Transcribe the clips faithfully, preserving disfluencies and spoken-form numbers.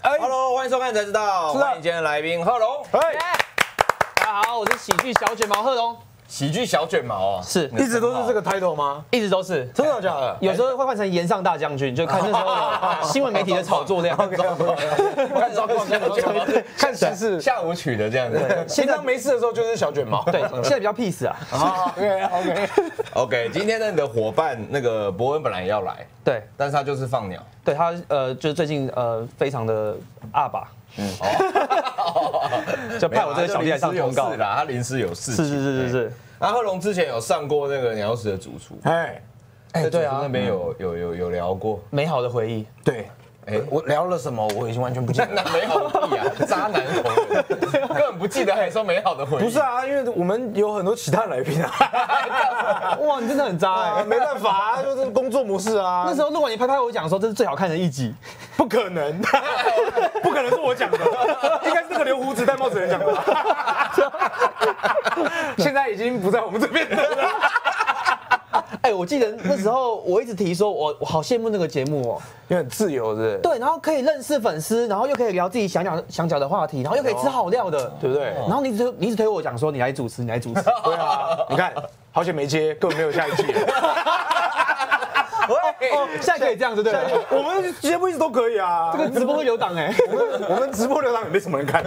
哎 Hello， 欢迎收看才知道， 是的欢迎今天的来宾贺龙。 哎， 大家好，我是喜剧小卷毛贺龙， 喜剧小卷毛啊， 是一直都是这个 title 吗？ 一直都是， 真的假的？ 有时候会换成岩上大将军，就看那时候的新闻媒体的炒作量。 看状况，看状况， 看时事。 下午曲的这样子。 平常没事的时候就是小卷毛。 对，现在比较 peace 啊。 好 ，OK OK。 OK， 今天的你的伙伴那个伯恩本来也要来， 对， 但是他就是放鸟。 对他呃，就是最近呃非常的阿爸，嗯，就派我这个小弟来上通告啦，他临时有事。 是是是是是。 那贺龙之前有上过那个鸟屎的主厨， 哎哎， 对啊那边有有有有聊过。 美好的回忆。 对，哎，我聊了什么？我已经完全不记得。 那美好的屁啊，渣男红人，根本不记得，还说美好的回忆。 不是啊，因为我们有很多其他来宾啊。 哇，你真的很渣哎！ 没办法啊，就是工作模式啊。 那时候录完你拍拍我讲说这是最好看的一集， 不可能，不可能是我讲的，应该是那个留胡子戴帽子的人讲的。现在已经不在我们这边了。 哎，我记得那时候我一直提说我我好羡慕那个节目哦， 因为很自由，是对，然后可以认识粉丝，然后又可以聊自己想讲想讲的话题，然后又可以吃好料的， 对不对？ 然后你一直推你一直推我讲说你来主持，你来主持。 对啊，你看，好险没接，根本没有下一季。 哦，现在可以这样子对不对？ 我们节目一直都可以啊， 这个直播会留档哎， 我们我们直播流量也没什么人看。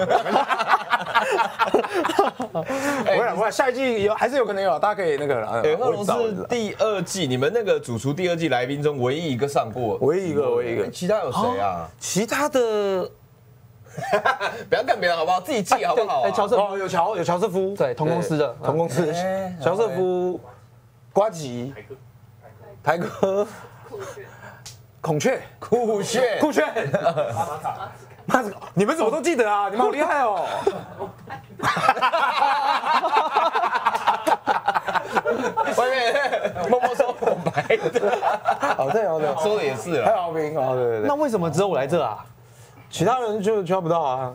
我想，我想下一季有还是有可能有，大家可以那个。 哎，贺龙是第二季，你们那个主厨第二季来宾中唯一一个上过， 唯一一个，唯一一个。 其他有谁啊？ 其他的不要看别人好不好，自己记好不好？ 哎，乔瑟哦，有乔有乔瑟夫， 对，同公司的， 同公司，乔瑟夫、呱吉、台哥、孔雀、 酷炫， 酷炫，马子，你们怎么都记得啊？你们好厉害哦！ 外面默默说我白的， 好对好对， 说的也是还了。 有好评哦，对对对那。为什么只有我来这啊？ 其他人就抓不到啊，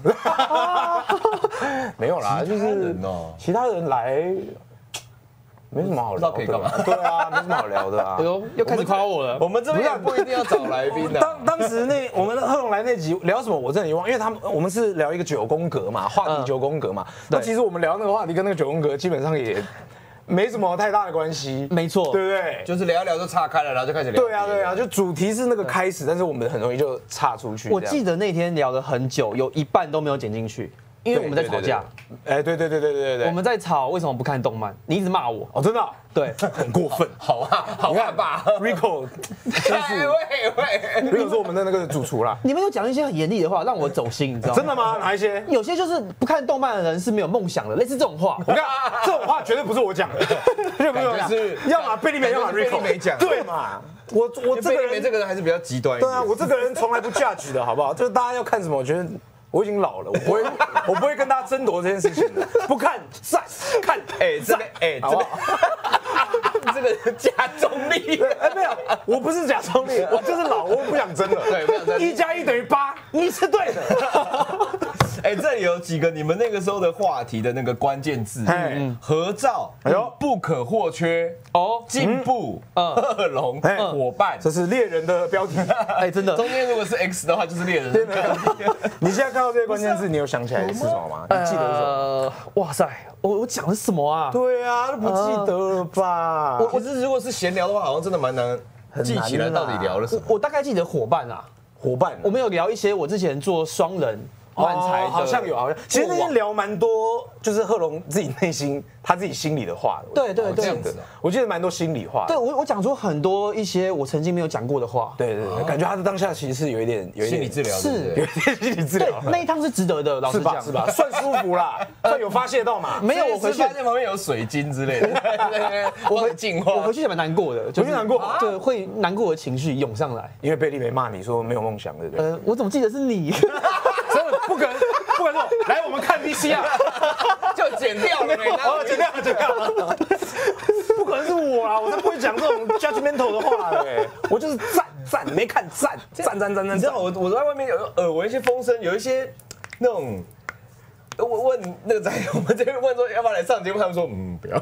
没有啦，就是人哦， 其他人来没什么好聊的， 不知道可以干嘛对啊，没什么好聊的啊哎。呦，又开始夸我了。 我们这边也不一定要找来宾的。 当当时那我们贺龙来那集聊什么，我真的遗忘，因为他们我们是聊一个九宫格嘛，话题九宫格嘛。那其实我们聊那个话题跟那个九宫格基本上也没什么太大的关系， 没错， 对不对？ 就是聊一聊就岔开了，然后就开始聊。 对啊对啊，就主题是那个开始，但是我们很容易就岔出去。 我记得那天聊了很久，有一半都没有剪进去，因为我们在吵架。 哎，对对对对对对， 我们在吵为什么不看动漫，你一直骂我。 哦，真的对， 很过分。 好啊，好啊吧。 Rico，真哎是喂喂， Rico 是我们的那个主厨啦。 你们有讲一些很严厉的话，让我走心，你知道吗？ 真的吗？哪一些？ 有些就是不看动漫的人是没有梦想的，类似这种话。 我看这种话绝对不是我讲的，绝对不是我讲的，要么贝利梅，要么 Rico 贝利梅讲对嘛？我我这个人贝利梅这个人还是比较极端一点。 对啊，我这个人从来不 judge 的好不好？就是大家要看什么，我觉得我已经老了，我不会我不会跟大家争夺这件事情的，不看赞，看哎这边哎这边，这个假中立。 哎没有，我不是假中立，我就是老，我不想争了。 对不想争一加一等于八，你是对的。 哎，这里有几个你们那个时候的话题的那个关键字哎： 合照、 哎呦不可或缺、 哦， 进步、贺龙、 哎伙伴。 这是猎人的标题。 哎，真的， 中间如果是 X 的话，就是猎人的标题。 你现在看到这些关键字，你有想起来是什么吗？你记得是什么？ 呃，哇塞，我我讲的是什么啊？ 对啊，都不记得了吧？ 我其实如果是闲聊的话，好像真的蛮难记起来到底聊了什么。 我大概记得伙伴啊， 伙伴， 我们有聊一些我之前做双人漫才的， 好像有，好像其实那天聊蛮多，就是贺龙自己内心他自己心里的话。 对对对我记得我记得蛮多心里话。 对我我讲出很多一些我曾经没有讲过的话。 对对对，感觉他的当下其实是有一点有一点心理治疗是有一点心理治对疗，， 那一趟是值得的，老是吧？ 实讲， 是吧？算舒服啦，算有发泄到嘛。 没有，我回去发现旁边有水晶之类的，对对对，我很进化。 我回去也蛮难过的，就是回去难过对，会难过的情绪涌上来。 因为贝利没骂你说没有梦想，对不对？ 呃，我怎么记得是你？ 真的不可能，不可能！来，我们看 V C R， 就剪掉了， 哦，剪掉了，剪掉了。不可能是我啦，我才不会讲这种 judgmental 的话嘞。我就是赞赞，没看赞赞赞赞赞。 你知道我我在外面有耳闻一些风声，有一些那种。我问那个仔，我们这边问说要不要来上节目，他们说嗯不要。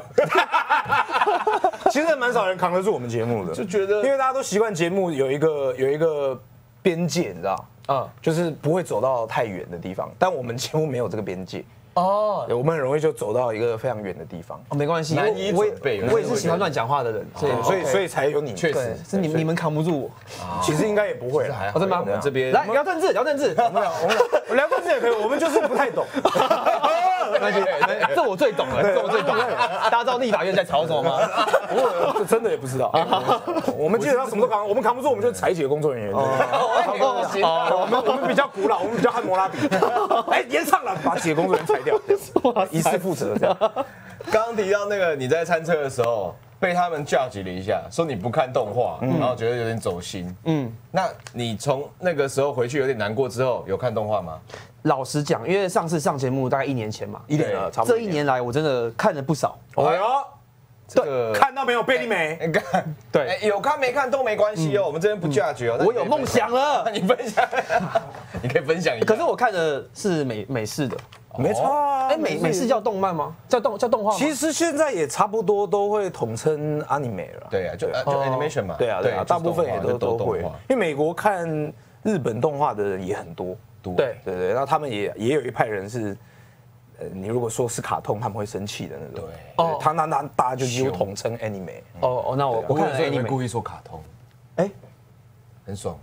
其实蛮少人扛得住我们节目的， 就觉得因为大家都习惯节目有一个有一个边界，你知道？ 嗯，就是不会走到太远的地方，但我们几乎没有这个边界。 哦， 我们很容易就走到一个非常远的地方。 哦，没关系， 难以我准备我也是喜欢乱讲话的人，所以所以所以才有你。 确实对，是你们你们扛不住我。 其实应该也不会啦。 还好， 真的吗我们这边来聊政治，聊政治。 我们聊我们聊聊政治也可以，我们就是不太懂。 没关系，这我最懂了，这我最懂了。大家知道立法院在吵什么吗？ 我真的也不知道。我们基本上什么都扛，我们扛不住，我们就是裁解工作人员。 哦，行， 我们我们比较古老，我们比较汉谟拉比。哎，延上了，把解工作人员裁掉，一次负责这样。 刚刚提到那个你在餐车的时候被他们 judge 了一下，说你不看动画，然后觉得有点走心。嗯，那你从那个时候回去有点难过之后，有看动画吗？ 老实讲，因为上次上节目大概一年前嘛， 一年了，差不多。 这一年来我真的看了不少。 哦哟， 这个看到没有，贝利美？ 你看， 对哎有看没看都没关系哦，我们这边不 judge 哦。 我有梦想了， 你分享，你可以分享一下。 可是我看的是美美式的， 没错啊。 哎，美美式叫动漫吗？叫动叫动画吗？ 其实现在也差不多都会统称 anime 了。 对啊，就就 animation 嘛。 对啊，对啊，大部分也都都会。因为美国看日本动画的人也很多。 对对对，那他们也也有一派人是，呃，你如果说是卡通，他们会生气的那种。对，哦，他那那大家就几乎统称 anime。 哦哦，那我我看 anime 故意说卡通， 哎， 很爽。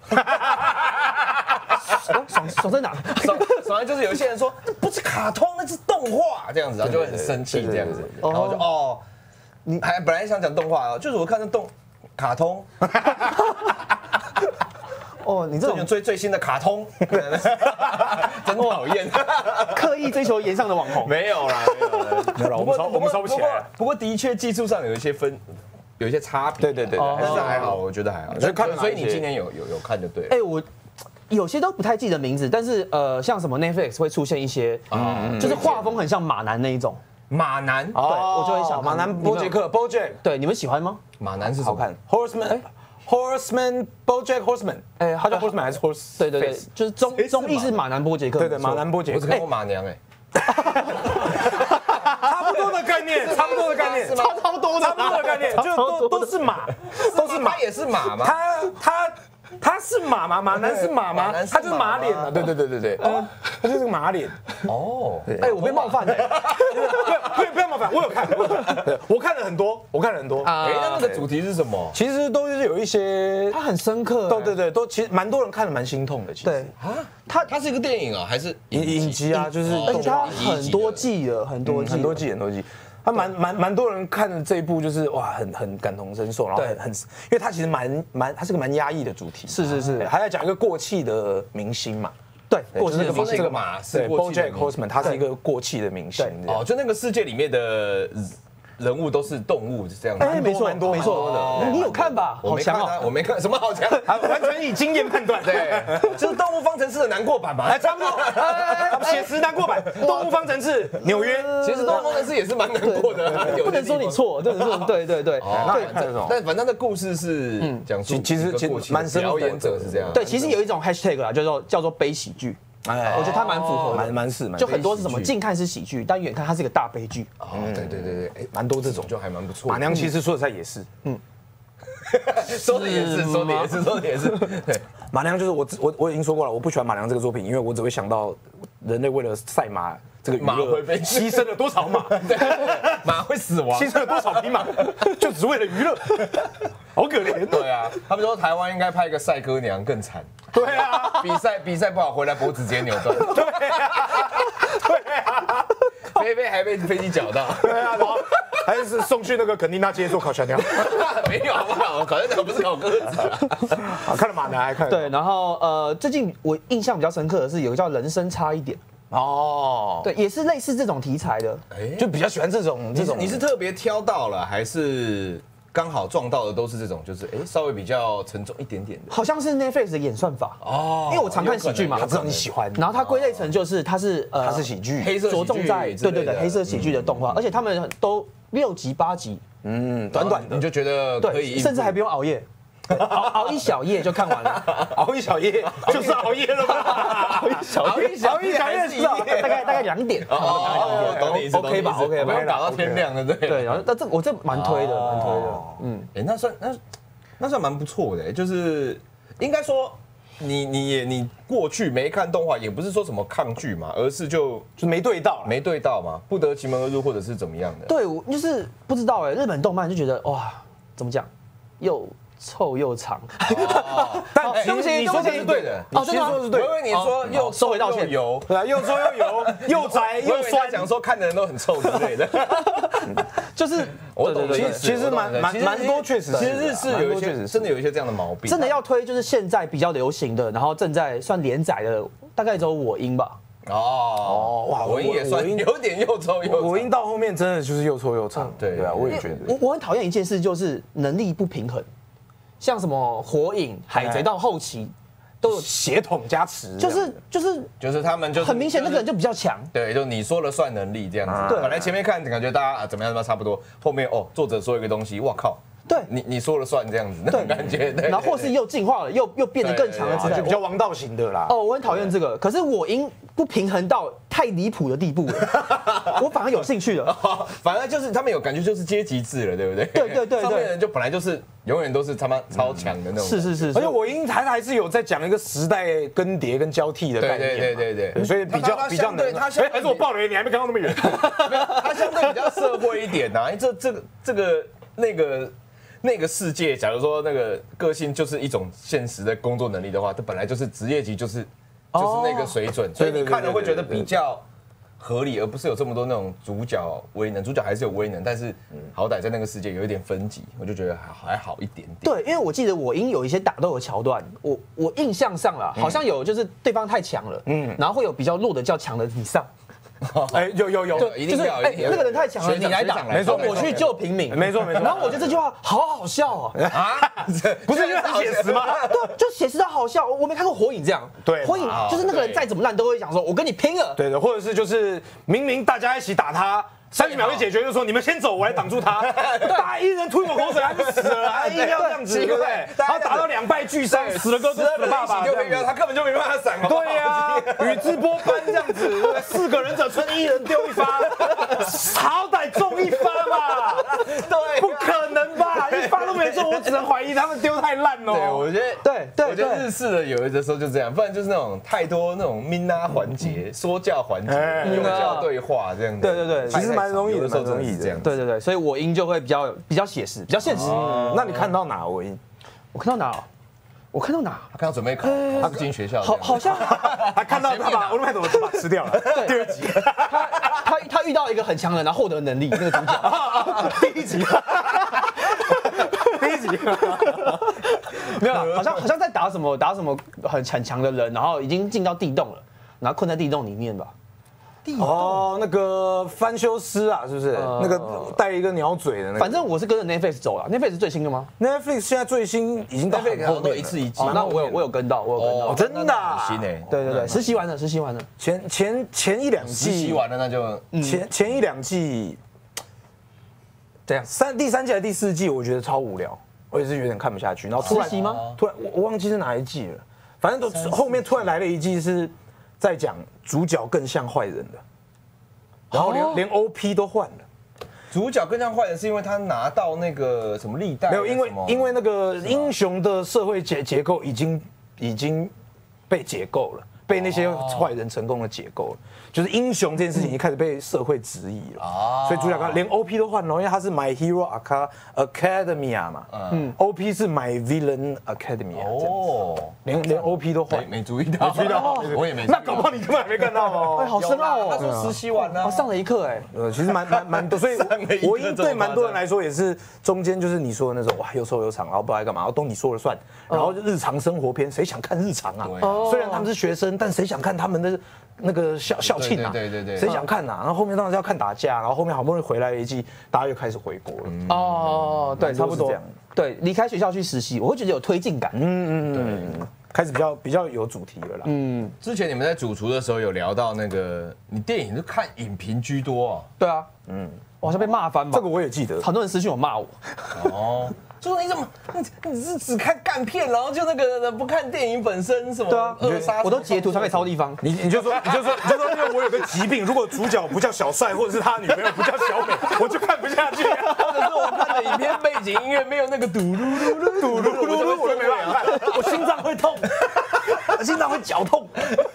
爽爽在哪？ 爽爽在就是有些人说不是卡通，那是动画这样子，然后就会很生气这样子，然后就哦，你还本来想讲动画哦，就是我看的动卡通。 哦，你这种追最新的卡通，真讨厌， 刻意追求颜上的网红， 没有啦，没有啦， 我们烧我们烧不起来。 不过的确技术上有一些分，有一些差别。 对对对， 但是还好，我觉得还好。所以看，所以你今年有有有看就对了。 哎，我有些都不太记得名字，但是呃，像什么 Netflix 会出现一些，就是画风很像马男那一种。 马男， 对我就会想马男波杰克 BoJack， 对，你们喜欢吗？ 马男是好看 ，Horseman。Horseman BoJack Horseman， 哎，他叫 Horseman 还是 Horse？ 对对对，就是中中译是马男波杰克。 对对，马男波杰克。 我只看过马娘哎， 差不多的概念，差不多的概念， 差差不多的， 差不多的概念，就都都是马，都是马， 他也是马吗？ 他他。他是马吗？马男是马吗？他就是马脸啊！对对对对对，他就是个马脸。 哦， 哎，我被冒犯了。 不不不要冒犯，我有看，我看了很多，我看了很多。 哎，那那个主题是什么？ 其实都是有一些， 它很深刻。 对对对，都其实蛮多人看了蛮心痛的。其实对啊，它它是一个电影啊，还是影影集啊？就是而且它很多季了，很多季， 很多季，很多季。他蛮蛮蛮多人看的这一部，就是哇，很很感同身受，然后很很，因为他其实蛮蛮，他是个蛮压抑的主题， 是是是， 还在讲一个过气的明星嘛， 对，过气的明星，这个马是 BoJack Horseman， 他是一个过气的明星， 哦，就那个世界里面的人物都是动物，是这样子。 哎，没错，蛮多没错的。你有看吧？好强哦！ 我没看，什么好强？ 完全以经验判断。 对，就是《动物方程式》的难过版吧？ 差不多。写实难过版，《动物方程式》纽约。 其实《动物方程式》也是蛮难过的， 不能说你错，不能说对对对。 对，但反正那故事是讲述其实其实蛮表演者是这样。 对，其实有一种 hashtag 啊，叫做叫做悲喜剧。哎，我觉得它蛮符合， 蛮蛮是， 就很多是什么近看是喜剧，但远看它是一个大悲剧。 哦，对对对对，哎， 蛮多这种， 就还蛮不错。 马娘其实说的在也是，嗯， 说的也是，说的也是，说的也是。对， 马娘就是我我我已经说过了，我不喜欢马娘这个作品，因为我只会想到人类为了赛马这个娱乐牺牲了多少马， 马会死亡， 牺牲了多少匹马，就只为了娱乐，好可怜。 对啊，他们说台湾应该派一个赛鸽娘更惨。 对啊， 比赛比赛不好回来脖子直接扭断。 对啊，对啊， 飞飞还被飞机绞到。 对啊，然后还是送去那个肯定那街做烤全鸟。 没有好不好？烤全鸟不是烤鸽子啊。 好，看了马男还看。 对，然后呃，最近我印象比较深刻的是有个叫《人生差一点》。 哦， 对，也是类似这种题材的， 就比较喜欢这种这种。 你是特别挑到了，还是刚好撞到的都是这种，就是哎稍微比较沉重一点点的？ 好像是 Netflix 的演算法哦，因为我常看喜剧嘛， 他知道你喜欢， 然后它归类成就是它是呃它是喜剧， 黑色着重在对对对黑色喜剧的动画，而且他们都六集八集， 嗯，短短的， 你就觉得可以， 甚至还不用熬夜。熬熬一小夜就看完了， 熬一小夜就是熬夜了吧？ 熬一小夜， 熬一小夜是大概大概两点， 哦，懂你意思 ，OK 吧 ？OK 吧， 不用搞到天亮的，对。 对，然后但这我这蛮推的，蛮推的， 嗯，哎，那算那那算蛮不错的，就是应该说你你也你过去没看动画，也不是说什么抗拒嘛，而是就就没对到， 没对到嘛，不得其门而入，或者是怎么样的？ 对，我就是不知道哎，日本动漫就觉得哇，怎么讲，又臭又长。 但对不起， 你说的是对的， 哦， 你真的吗？ 说的是对的。我以为你说又收回道歉， 油， 对啊，又臭又油，又宅又酸， 讲说看的人都很臭之类的。 就是我懂， 其实其实蛮蛮蛮多，确实其实日式有一些真的有一些这样的毛病。 真的要推就是现在比较流行的，然后正在算连载的，大概只有我音吧。 哦哇，我音也算有点又臭又长。 我音到后面真的就是又臭又长。对对啊，我也觉得。 我我很讨厌一件事，就是能力不平衡，像什么火影、海贼到后期。都有血统加持， 就是就是就是他们就很明显那个人就比较强， 对，就你说了算能力这样子。对，本来前面看感觉大家啊怎么样怎么样差不多，后面哦作者说一个东西，哇靠， 对， 你你说了算这样子，那种感觉。 然后或是又进化了，又又变得更强了之类， 就比较王道型的啦。 哦，我很讨厌这个，可是我音不平衡到太离谱的地步了，我反而有兴趣了。 反而就是他们有感觉就是阶级制了，对不对？ 对对对， 上面的人就本来就是永远都是他妈超强的那种。 是是是， 而且我音还还是有在讲一个时代更迭跟交替的概念。 对对对对， 所以比较比较能。 他哎，还是我爆雷，你还没看到那么远。 他相对比较社会一点呐，这这个这个那个。那个世界，假如说那个个性就是一种现实的工作能力的话，它本来就是职业级，就是就是那个水准，所以你看了会觉得比较合理，而不是有这么多那种主角威能，主角还是有威能，但是好歹在那个世界有一点分级，我就觉得还还好一点点。 对，因为我记得我因有一些打斗的桥段，我我印象上啦，好像有就是对方太强了，嗯，然后会有比较弱的较强的你上。 哎，有有有， 就是哎，那个人太强了，你来打， 没错， 我去救平民， 没错没错。 然后我觉得这句话好好笑哦，啊， 不是因为很写实吗？ 对，就写实到好笑。我没看过火影这样， 对， 火影就是那个人再怎么烂都会讲说，我跟你拼了， 对的，或者是就是明明大家一起打他。三十秒就解决，就说你们先走，我来挡住他。大家一人吐一口口水，他就死了，还硬要这样子，对不对？然后打到两败俱伤，死了哥哥，死了爸爸， 他根本就没办法闪。 对呀，宇智波斑这样子，四个忍者村一人丢一发，好歹中一发吧？对，不可能吧？一发都没中，我只能怀疑他们丢太烂了。 对，我觉得对对， 我觉得日式的有的时候就这样，不然就是那种太多那种 mina 环节、说教环节、有教对话这样的。 对对对， 其实蛮容易的，蛮容易这样。 对对对，所以我音就会比较比较写实，比较现实。 那你看到哪我音？ 我看到哪？我看到哪？ 他看到准备考，他不进学校。 好，好像他看到他把欧罗麦朵头发吃掉了。第二集， 他他他遇到一个很强的人，然后获得能力，那个主角。 第一集，第一集没有，好像好像在打什么打什么很很强的人，然后已经进到地洞了，然后困在地洞里面吧。 哦，那个翻修斯啊，是不是？那个带一个鸟嘴的那个。 反正我是跟着 Netflix 走了 ，Netflix 是最新的吗 ？Netflix 现在最新已经到很后面， 一次一季。 那我有我有跟到，我有跟到， 真的。 新诶， 对对对，实习完了，实习完了。 前前前一两季实习完了，那就前前一两季，这样三第三季还是第四季，我觉得超无聊，我也是有点看不下去。然后突然实习吗？ 突然我我忘记是哪一季了，反正都后面突然来了一季是在讲主角更像坏人的。然后连连 O P 都换了， 主角更像坏人是因为他拿到那个什么历代没有，因为因为那个英雄的社会结结构已经已经被解构了，被那些坏人成功的解构了，就是英雄这件事情已经开始被社会质疑了，所以主角刚连 O P 都换了，因为他是 My Hero Academia 嘛，嗯 ，O P 是 My Villain Academia， 哦，连连 O P 都换， 没注意到， 没注意到， 我也没， 那搞不好你根本还没看到哦， 哎，好深奥哦， 他说实习完了， 我上了一课哎， 呃，其实蛮蛮蛮多，所以我因对蛮多人来说也是中间就是你说的那种哇又臭又长，然后不知道干嘛，然后都你说了算，然后日常生活片谁想看日常啊？虽然他们是学生，但谁想看他们的那个校校庆啊？ 对对对， 谁想看呐？然后后面当然是要看打架，然后后面好不容易回来了一季，大家又开始回国了。 哦，对，差不多这样。对，离开学校去实习，我会觉得有推进感。嗯嗯嗯，开始比较比较有主题了啦。 嗯，之前你们在主厨的时候有聊到那个，你电影是看影评居多啊？ 对啊，嗯，我好像被骂翻吧？ 这个我也记得， 很多人私信我骂我。 哦。就你怎么你你是只看干片，然后就那个不看电影本身什么？ 对啊， 扼杀我都截图传给超地方。 你你就说你就说你就说，因为我有个疾病，如果主角不叫小帅，或者是他女朋友不叫小美，我就看不下去。 或者是我看的影片背景音乐没有那个嘟噜噜噜嘟噜噜噜，我就没办法看，我心脏会痛。 心脏会绞痛。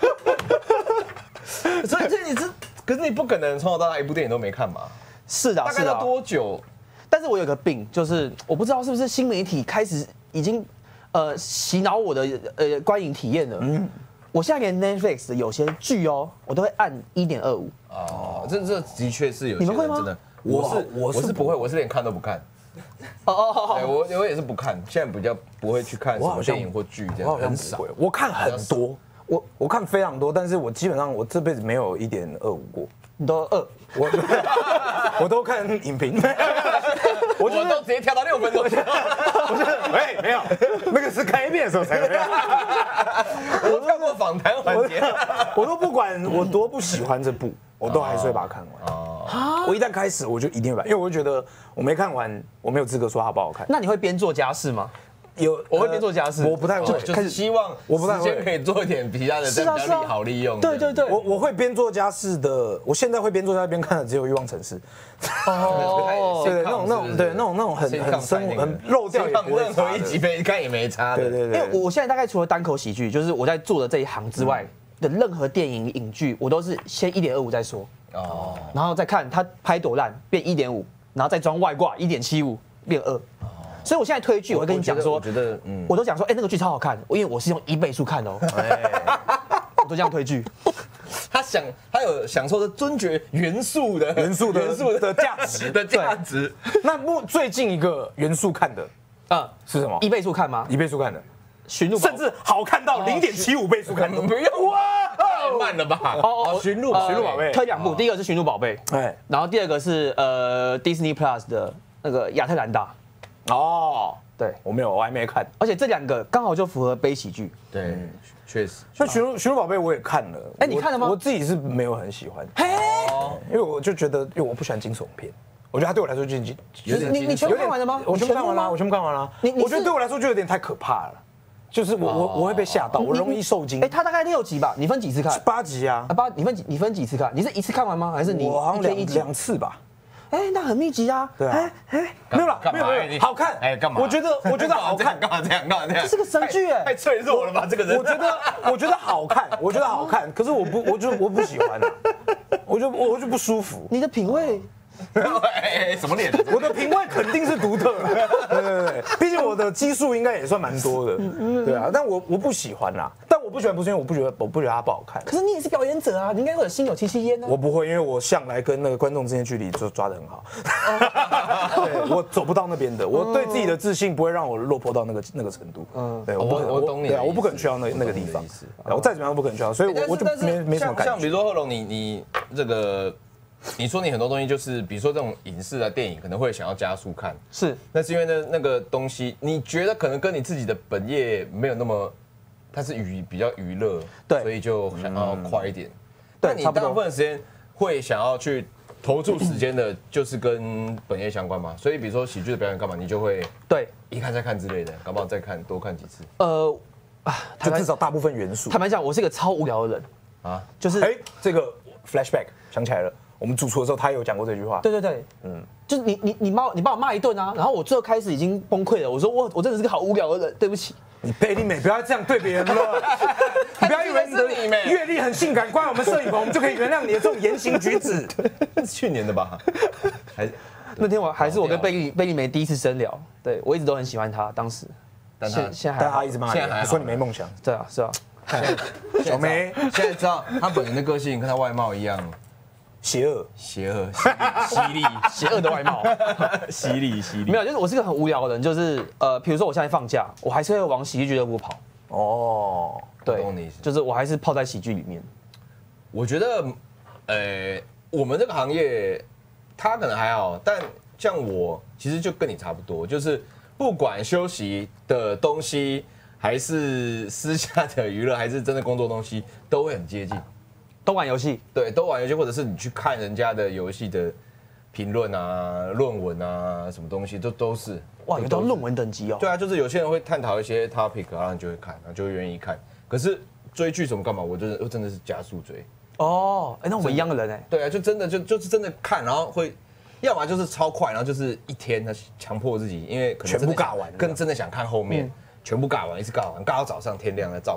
所以这你这，可是你不可能从小到大一部电影都没看嘛？ 是的， 大概要多久？ 但是我有个病，就是我不知道是不是新媒体开始已经呃洗脑我的呃观影体验了。嗯，我现在连 Netflix 的有些剧哦，我都会按一点二五。 哦，这这的确是有些你们会吗？ 真的，我是我是不会，我是连看都不看。哦哦哦，我我也是不看，现在比较不会去看什么电影或剧这样，很少。 我看很多，我我看非常多，但是我基本上我这辈子没有一点二五过。 你都二， 我我都看影评， 我就都直接跳到六分钟。 我觉得哎没有，那个是看一遍的时候才会。 我跳过访谈环节， 我都不管我多不喜欢这部，我都还是会把它看完。哦，我一旦开始我就一定会把，因为我就觉得我没看完，我没有资格说它不好看。 那你会边做家事吗？ 有， 我会边做家事， 我不太会， 就是希望我不太会可以做一点其他的，这样比较好利用。 对对对， 我我会边做家事的，我现在会边做家事边看的只有《欲望城市》。 哦， 对，那种那种对那种那种很很生很漏掉也不会任何一集没看也没差的。 对对对， 因为我现在大概除了单口喜剧，就是我在做的这一行之外的任何电影影剧，我都是先一点二五再说。哦，然后再看他拍多烂变一点五，然后再装外挂一点七五变二。所以我现在推剧，我会跟你讲说， 我觉得，嗯， 我都讲说，哎，那个剧超好看，因为我是用一倍速看哦，我都这样推剧。 他享，他有享受的尊爵元素的元素的元素的价值的价值。 那目最近一个元素看的，啊，是什么？ 一倍速看吗？ 一倍速看的， 驯鹿， 甚至好看到零点七五倍速看的， 不用哇，太慢了吧？哦，驯鹿， 驯鹿宝贝， 推两部，第一个是驯鹿宝贝，哎，然后第二个是呃 Disney Plus 的那个亚特兰大。 哦， 对， 我没有，我还没看， 而且这两个刚好就符合悲喜剧。 对，确实。 那驯鹿驯鹿宝贝我也看了， 哎，你看了吗？ 我自己是没有很喜欢，因为我就觉得，因为我不喜欢惊悚片，我觉得它对我来说就已经有点，你你全部看完了吗？ 我全部看完了，我全部看完了。你我觉得对我来说就有点太可怕了，就是我我我会被吓到，我容易受惊。 哎，它大概六集吧，你分几次看？ 八集啊， 啊八，你分几你分几次看？你是一次看完吗？还是你我好像两两次吧？ 哎，那很密集啊！ 对啊，哎，没有了，没有没有，好看， 哎，干嘛？ 我觉得，我觉得好看， 干嘛这样？干嘛这样？ 这是个神剧哎， 太脆弱了吧？这个人， 我觉得，我觉得好看，我觉得好看，可是我不，我就我不喜欢，我就我就不舒服。 你的品味， 哎，什么脸？ 我的品味肯定是独特的，对对对，毕竟我的基数应该也算蛮多的，对啊，但我我不喜欢啦，但我不喜欢不是因为我不觉得我不觉得它不好看， 可是你也是表演者啊，你应该会有心有戚戚焉呢。 我不会，因为我向来跟那个观众之间距离就抓得很好，对我走不到那边的，我对自己的自信不会让我落魄到那个那个程度，嗯，对，我不我懂你， 对啊，我不可能去到那那个地方，我再怎么样都不可能去到，所以我我就没没什么感觉。 像比如说贺龙，你你这个。你说你很多东西就是，比如说这种影视啊、电影，可能会想要加速看， 是， 那是因为呢那个东西，你觉得可能跟你自己的本业没有那么，它是娱比较娱乐， 对， 所以就想要快一点。 对， 但你大部分时间会想要去投注时间的，就是跟本业相关嘛。所以比如说喜剧的表演干嘛，你就会对一看再看之类的，搞不好再看多看几次。 呃，啊， 就至少大部分元素。 坦白讲，我是一个超无聊的人啊，就是哎，这个 flashback 想起来了。我们主厨的时候，他有讲过这句话。 对对对，嗯，就是你你你骂你把我骂一顿啊，然后我最后开始已经崩溃了。我说我我真的是个好无聊的人，对不起。 你贝利美不要这样对别人了，你不要以为你的阅历很性感，关我们摄影棚，我们就可以原谅你的这种言行举止。 那是去年的吧？还那天我还是我跟贝利贝利美第一次深聊，对我一直都很喜欢他，当时， 但他现在但他一直骂你，说你没梦想。 对啊，是啊。 小梅现在知道他本人的个性跟他外貌一样。 邪恶， 邪恶，犀利， 邪恶的外貌， 犀利，犀利。 没有，就是我是个很无聊的人，就是呃，比如说我现在放假，我还是会往喜剧俱乐部跑。哦，对，就是我还是泡在喜剧里面。 我觉得，呃，我们这个行业，他可能还好，但像我，其实就跟你差不多，就是不管休息的东西，还是私下的娱乐，还是真的工作东西，都会很接近。 都玩游戏， 对，都玩游戏，或者是你去看人家的游戏的评论啊、论文啊，什么东西都都是。 哇，有到论文等级哦。 对啊，就是有些人会探讨一些 topic，然后你就会看，然后就会愿意看。可是追剧什么干嘛？我真的真的是加速追。 哦，哎，那我们一样的人哎。 对啊，就真的就就是真的看，然后会，要么就是超快，然后就是一天他强迫自己，因为可能全部尬完， 更真的想看后面。全部尬完，一次尬完，尬到早上天亮了，照尬了。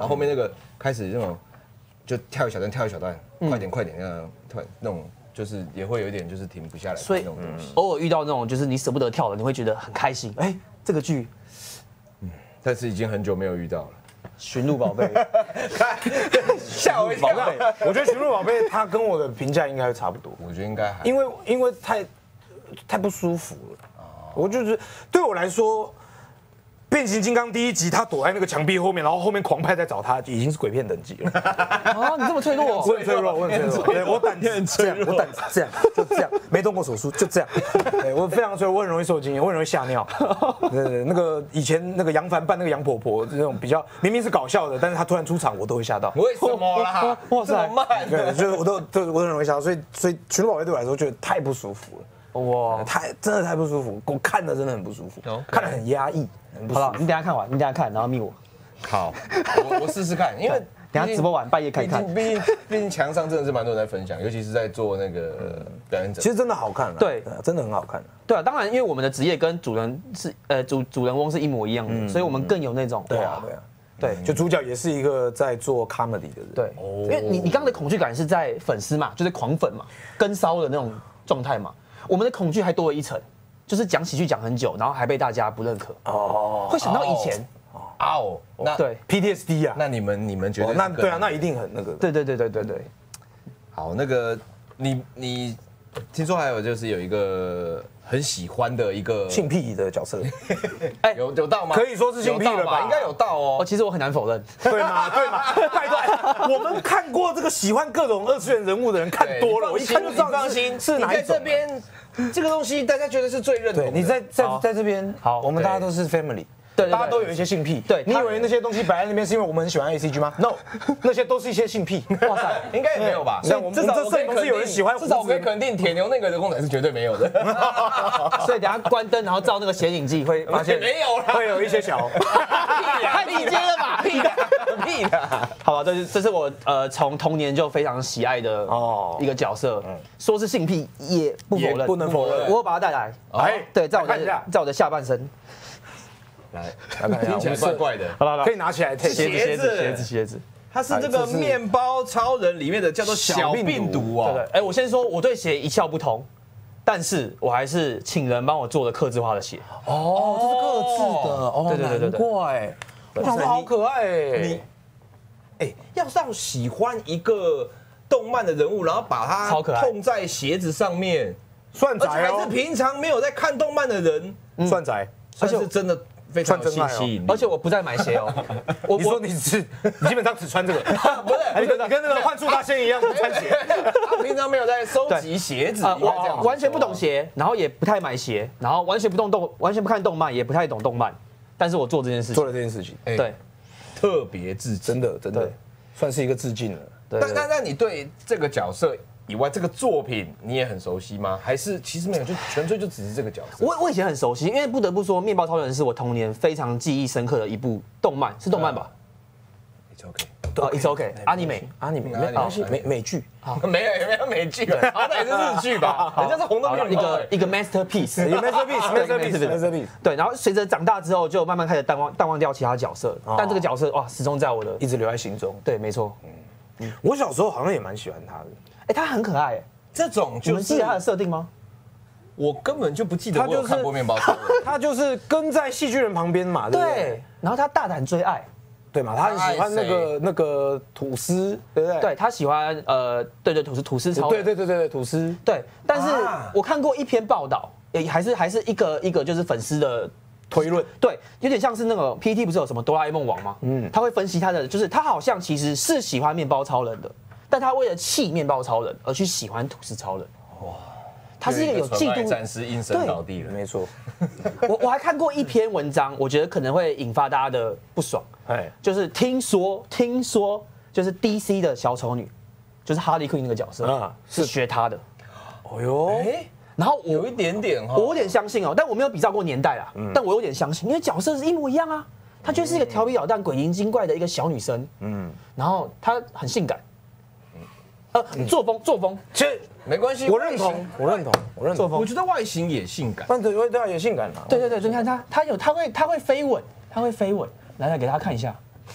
然后后面那个开始那种就跳一小段跳一小段， 嗯快点快点那样，突然那种就是也会有一点就是停不下来所以那种东西。 偶尔遇到那种就是你舍不得跳的，你会觉得很开心。哎，这个剧但是已经很久没有遇到了。 《驯鹿宝贝》 吓我一跳！ 我觉得《驯鹿宝贝》它跟我的评价应该会差不多， 我觉得应该还因为因为太太不舒服了。我就是对我来说，变形金刚第一集他躲在那个墙壁后面，然后后面狂派在找他，已经是鬼片等级了。 啊，你这么脆弱， 我很脆弱，我很脆弱，对我胆子这样，我胆子这样，就这样，没动过手术，就这样。对我非常脆弱，我很容易受惊，我很容易吓尿。对对，那个以前那个杨凡扮那个杨婆婆，那种比较明明是搞笑的，但是他突然出场，我都会吓到。 为什么啦？ 哇塞这么慢？ 对，就是我都都我都很容易吓到，所以所以《驯鹿宝贝》对我来说觉得太不舒服了。 哇！ 太真的太不舒服，我看的真的很不舒服，看得很压抑，很不舒服。 好了，你等一下看完，你等一下看，然后密我。 好，我我试试看，因为等一下直播完半夜看一看。 毕竟毕竟墙上真的是蛮多人在分享，尤其是在做那个表演者。 其实真的好看了， 对， 真的很好看。 对啊，当然，因为我们的职业跟主人是呃主主人翁是一模一样的，所以我们更有那种对啊对啊， 对， 就主角也是一个在做 comedy 的人。 对，因为你你刚刚的恐惧感是在粉丝嘛，就是狂粉嘛，跟骚的那种状态嘛。我们的恐惧还多了一层，就是讲喜剧讲很久，然后还被大家不认可。哦，会想到以前。 哦，那对 P T S D 啊， 那你们你们觉得那对啊，那一定很那个。 对对对对对对。 好，那个你你听说还有就是有一个很喜欢的一个性癖的角色， 哎， 有有到吗？ 可以说是性癖了吧？ 应该有到哦， 哦。 其实我很难否认。 对嘛对嘛，拜托，我们看过这个喜欢各种二次元人物的人看多了，我一看就知道放心是哪一种。 这边这个东西大家觉得是最认同的。 对，你在在在这边， 好， 我们大家都是 family。 对， 大家都有一些性癖。 对， 你以为那些东西摆在那边是因为我们很喜欢 A C G 吗 ？No， 那些都是一些性癖。 哇塞，应该也没有吧？ 像我们这摄影公司有人喜欢， 至少我可以肯定铁牛那个的公仔是绝对没有的。 所以等下关灯，然后照那个显影剂，会发现没有啦， 会有一些小。 太直接了吧？ 屁的屁的。 好吧，这是这是我呃从童年就非常喜爱的哦一个角色，说是性癖也不否认， 不能否认。 我会把它带来。 哎， 对，在我的在我的下半身。 来，听起来怪怪的。 好了好了， 可以拿起来。 鞋子鞋子鞋子鞋子， 它是这个面包超人里面的叫做小病毒哦。 对对，哎，我先说我对鞋一窍不通，但是我还是请人帮我做了客制化的鞋。 哦，这是各自的哦， 对对对对对， 难怪，我想说好可爱哎。 你，哎，要让喜欢一个动漫的人物，然后把它超可爱痛在鞋子上面， 算宅而且还是哦， 平常没有在看动漫的人， 算宅。 而且是真的非常有吸引力。 而且我不再买鞋哦，我你说你是你基本上只穿这个， 不是你跟你跟那个幻术大仙一样不穿鞋。 他平常没有在收集鞋子， 啊， 应该这样我完全不懂鞋，然后也不太买鞋，然后完全不懂动，完全不看动漫，也不太懂动漫，但是我做这件事情， 做了这件事情， 哎对， 特别致敬， 真的真的对算是一个致敬了。 对但但但你对这个角色以外，这个作品你也很熟悉吗？还是其实没有，就纯粹就只是这个角色？ 我我以前很熟悉，因为不得不说，《面包超人》是我童年非常记忆深刻的一部动漫，是动漫吧？ It's OK， 哦，It's OK，阿尼美， 阿尼美没关系，美美剧， 没有也没有美剧，好歹也是日剧吧？人家是红的面一包个一个 masterpiece， 一个 masterpiece，masterpiece，masterpiece。 对，然后随着长大之后，就慢慢开始淡忘淡忘掉其他角色，但这个角色哇，始终在我的一直留在心中。 对，没错。 我小时候好像也蛮喜欢他的， 哎，他很可爱，哎， 这种你就是们记得他的设定吗？ 我根本就不记得我有看过面包超人。 他就是跟在戏剧人旁边嘛，对不对？ 对，然后他大胆追爱。 对嘛，他很喜欢那个那个吐司，对不对？ 对他喜欢呃，对对吐司吐司超人， 对对对对对吐司。 对，但是啊我看过一篇报道，也还是还是一个一个就是粉丝的推论， 对，有点像是那个 P T 不是有什么哆啦 A 梦网吗？嗯，他会分析他的，就是他好像其实是喜欢面包超人的，但他为了气面包超人而去喜欢吐司超人。哇，他是一个有嫉妒战士应声倒地了， 没错。 我我还看过一篇文章，我觉得可能会引发大家的不爽。哎，就是听说听说就是 D C 的小丑女，就是哈利·奎因那个角色啊，是学他的。 哦哟， 然后我有一点点哈， 我有点相信哦，但我没有比照过年代啦，但我有点相信，因为角色是一模一样啊。她就是一个调皮捣蛋、鬼灵精怪的一个小女生，嗯，然后她很性感，呃，作风作风， 其实没关系， 我认同，我认同，我认同。 我觉得外形也性感， 但对对啊，也性感啊。 对对对，你看她，她有她会她会飞吻，她会飞吻，来来给大家看一下。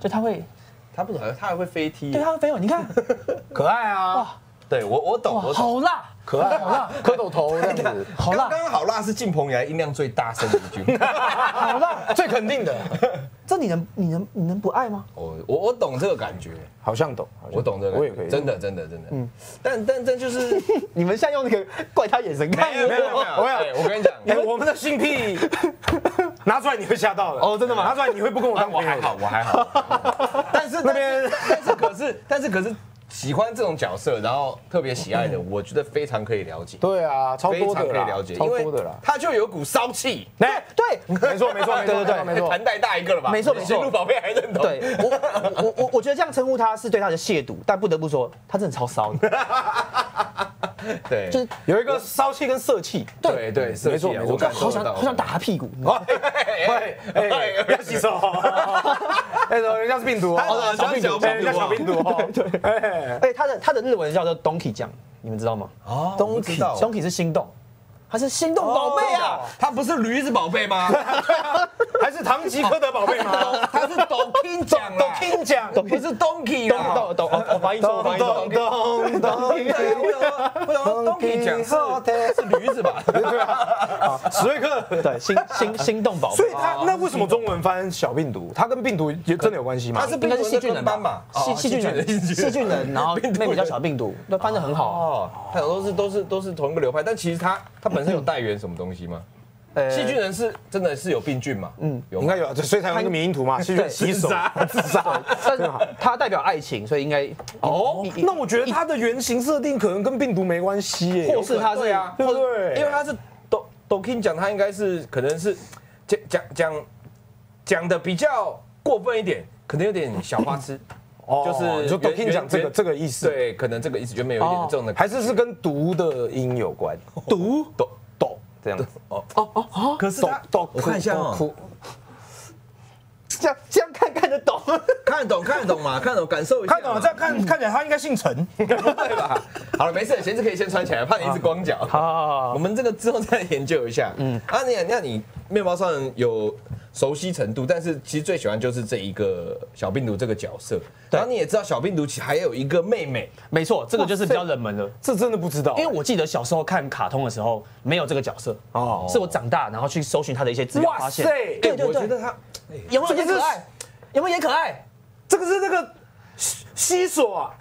就它会， 它不能，它还会飞踢。 对，它会飞哦，你看， 可爱啊！ 哇， 对我我懂， 哇， 我懂。 好辣， 可爱，好辣，蝌蚪头这样子， 好辣刚刚好辣是进棚以来音量最大声的一句。 好辣， 最肯定的， 这你能你能你能不爱吗？ 我我我懂这个感觉， 好像懂，好像我懂这个， 我也可以， 真的真的真的。嗯，但但这就是你们现在用那个怪他眼神看没有没有没有， 我要哎我跟你讲， 哎，我们的性癖拿出来你会吓到的哦真的吗拿出来你会不跟我啊当朋友的？ 我还好，我还好。但是那边但是可是但是可是喜欢这种角色，然后特别喜爱的，我觉得非常可以了解。 对啊，超非多的啦常可以了解， 超因为多的啦。 他就有股骚气。 哎， 对， 没错没错没错， 对对对没错， 谭代大一个了吧？ 没错没错新路宝贝还认同。 对我我我我觉得这样称呼他是对他的亵渎，但不得不说，他真的超骚的， 对， 就是有一个骚气跟色气。 对对， 没错没错我感受到好想好想打他屁股。 哎哎，不要洗手。哎，人家是病毒哦， 小病毒哎人家小病毒哦。对，哎， 哎，他的他的日文叫做 Donkey 酱，你们知道吗哦，我知道 ？Donkey 是心动，他是心动宝贝啊！ 他不是驴子宝贝吗？ 还是唐吉诃德宝贝吗？ 他是 Donkey 奖都啦， 听讲， 不是 Donkey 啦。 懂懂，我发音错，我发音错。 咚咚对啊，我想说，我想说 Donkey 奖是是驴子吧？ 对啊，史瑞克。 对，心心心动宝贝。 所以他那为什么中文翻小病毒？他跟病毒也真的有关系吗？ 他是应该是细菌人班嘛， 细细菌人，细菌人，然后妹妹叫小病毒，那翻得很好。 哦，他有都是都是都是同一个流派，但其实他他本身有带源什么东西吗？ 呃细菌人是真的是有病菌嘛？嗯，有吗应该有，所以才有那个迷因图嘛，细菌洗手自杀。 但是它代表爱情，所以应该哦，那我觉得它的原型设定可能跟病毒没关系耶， 或是它是啊， 对不对？ 因为他是 Do Dokin 讲，他应该是可能是讲讲讲讲的比较过分一点，可能有点小花痴。 哦就是就 Dokin 原讲这个原这个意思， 对，可能这个意思原本有一点这种的， 还是是跟毒的音有关， 毒抖抖这样子。 哦哦哦，可是他抖， 我看一下哦， 哭， 这样这样看看得懂。 看得懂看得懂嘛，看得懂感受一下， 看懂了，这样看看起来他应该姓陈， 对吧？好了，没事，鞋子可以先穿起来，怕你一直光脚。 好， 我们这个之后再研究一下。嗯，啊，你那你面包商人有熟悉程度，但是其实最喜欢就是这一个小病毒这个角色。然后你也知道小病毒其实还有一个妹妹， 没错，这个就是比较冷门的。 这真的不知道， 因为我记得小时候看卡通的时候没有这个角色哦哦，是我长大然后去搜寻他的一些资料发现。 哇塞对对对， 我觉得他有没有这个是也可爱？有没有也可爱？ 这个是那个西西索啊，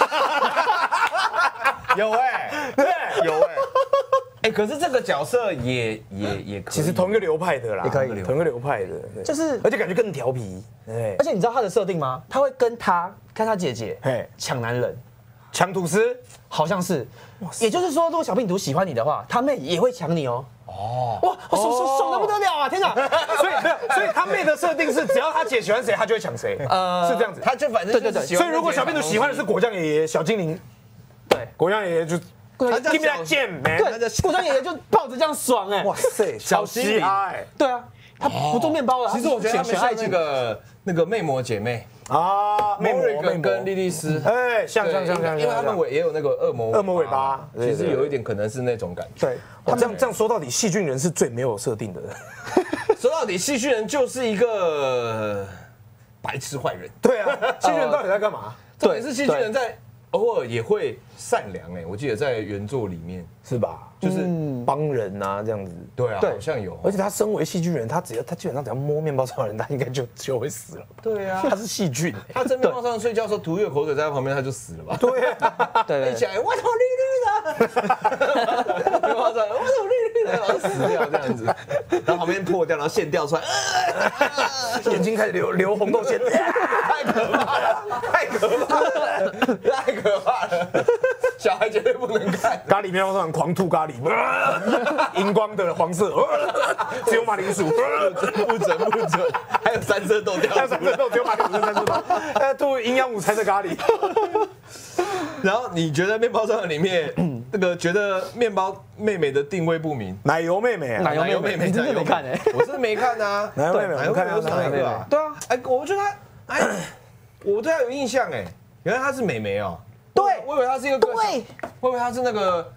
有哎， 对， 有哎，哎，可是这个角色也也也可以， 其实同一个流派的啦， 也可以同一个流派的，对就是而且感觉更调皮，对而，且你知道他的设定吗？他会跟他跟他姐姐嘿抢男人， 抢吐司， 好像是。也就是说，如果小病毒喜欢你的话，他妹也会抢你哦。哦，哇，爽爽爽的不得了啊！天哪！ 所以没有，所以他妹的设定是，只要他姐喜欢谁，他就会抢谁，呃，是这样子。 他就反正对对对所以如果小病毒喜欢的是果酱爷爷、小精灵， 对果酱爷爷就他叫 give me 小 that gem man， 对，过张爷爷就抱着这样爽哎。 哇塞，小精灵爱对啊，他不做面包了。 其实我觉得他们像那选爱情。 个那个魅魔姐妹， 啊，魅魔魅魔跟莉莉丝， 哎，像像像像， 因为他们尾也有那个恶魔恶魔尾巴其实有一点可能是那种感觉。 对，他这样这样说到底，细菌人是最没有设定的。 说到底，细菌人就是一个白痴坏人。 对啊，细菌人到底在干嘛？ 重点是细菌人在偶尔也会善良哎，我记得在原作里面是吧？就是帮人啊，这样子。 对啊， 对好像有。 而且他身为细菌人，他只要他基本上只要摸面包超人，他应该就就会死了吧？ 对啊， 他是细菌。 他在面包上睡觉的时候吐一个口水在他旁边，他就死了吧？ 对啊， 对一起来，我头绿绿的，面包上我头绿绿的，然后死掉这样子，然后旁边破掉，然后线掉出来， 眼睛开始流流红豆线， 太可怕了，太可怕了，太可怕了，小孩绝对不能看。 咖喱面包超人狂吐咖喱，荧光的黄色，只有马铃薯， 不准不准，还有三色豆掉还有三色豆，只有马铃薯跟三色豆，呃，吐营养午餐的咖喱。 然后你觉得面包商人里面，那个觉得面包妹妹的定位不明？ 奶油妹妹啊， 奶油妹妹，你真的没看哎？ 我是没看啊。 奶油妹妹， 奶油妹妹是哪一个啊？ 对啊， 哎，我觉得她，哎，我对她有印象哎，原来她是美眉哦。 对我以为她是一个歌手对， 我以为她是那个